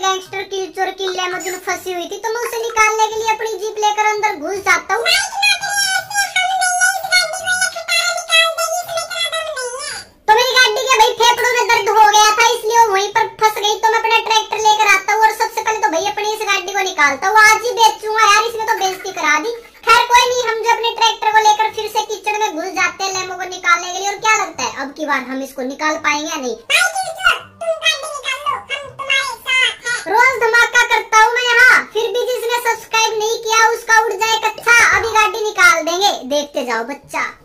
Gangster की चोर की लेमोजिन फंसी हुई थी, तो मैं उसे निकालने के लिए अपनी जीप लेकर अंदर घुस जाता हूँ। तो मेरी गाड़ी के भाई फेफड़ों में दर्द हो गया था, इसलिए वो वहीं पर फंस गई। तो मैं अपना ट्रैक्टर लेकर आता हूँ और सबसे पहले तो भाई अपनी इस गाड़ी को निकालता हूँ। आज ही बेचूंगा यार, इसने तो बेइज्जती करा दी। खैर कोई नहीं, हम जो अपने ट्रैक्टर को लेकर फिर से कीचड़ में घुस जाते हैं लेमो को निकालने के लिए। और क्या लगता है अब की बार हम इसको निकाल पाएंगे या नहीं? रोज धमाका करता हूँ मैं यहाँ, फिर भी जिसने सब्सक्राइब नहीं किया उसका उड़ जाए कच्चा। अभी गाड़ी निकाल देंगे, देखते जाओ बच्चा।